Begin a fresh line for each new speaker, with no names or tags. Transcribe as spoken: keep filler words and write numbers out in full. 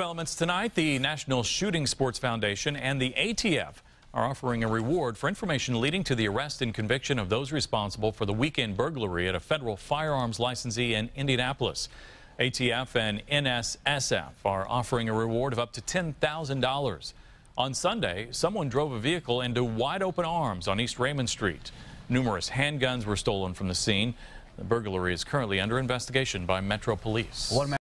Developments tonight, the National Shooting Sports Foundation and the A T F are offering a reward for information leading to the arrest and conviction of those responsible for the weekend burglary at a federal firearms licensee in Indianapolis. A T F and N S S F are offering a reward of up to ten thousand dollars. On Sunday, someone drove a vehicle into wide open arms on East Raymond Street. Numerous handguns were stolen from the scene. The burglary is currently under investigation by Metro Police.